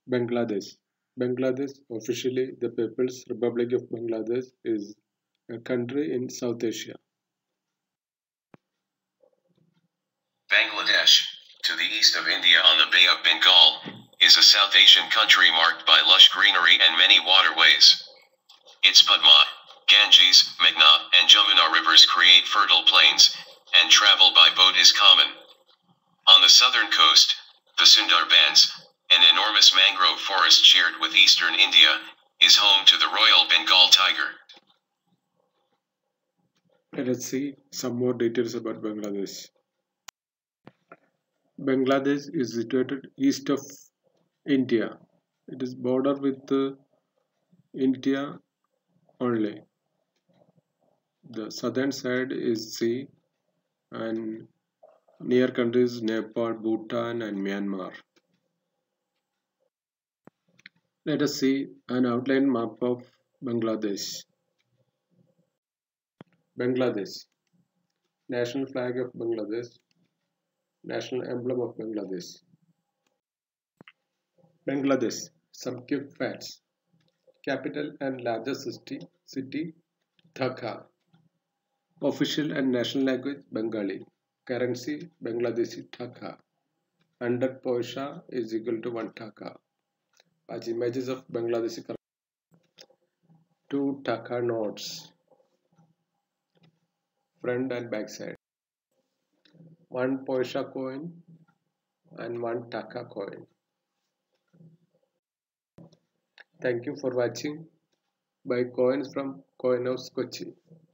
Bangladesh. Bangladesh, officially the People's Republic of Bangladesh, is a country in South Asia. Bangladesh, to the east of India on the Bay of Bengal, is a South Asian country marked by lush greenery and many waterways. Its Padma, Ganges, Meghna, and Jamuna rivers create fertile plains, and travel by boat is common. On the southern coast, the Sundarbans, an enormous mangrove forest shared with eastern India, is home to the Royal Bengal tiger. Let us see some more details about Bangladesh. Bangladesh is situated east of India. It is border with India only. The southern side is sea and near countries Nepal, Bhutan and Myanmar. Let us see an outline map of Bangladesh. Bangladesh. National flag of Bangladesh. National emblem of Bangladesh. Bangladesh. Some key facts. Capital and largest city Dhaka. Official and national language Bengali. Currency Bangladeshi Taka. 100 paisa is equal to 1 taka. As images of Bangladeshi currency. 2 taka notes. Front and back side. 1 paisa coin and 1 taka coin. Thank you for watching. Buy coins from Coin House Kochi.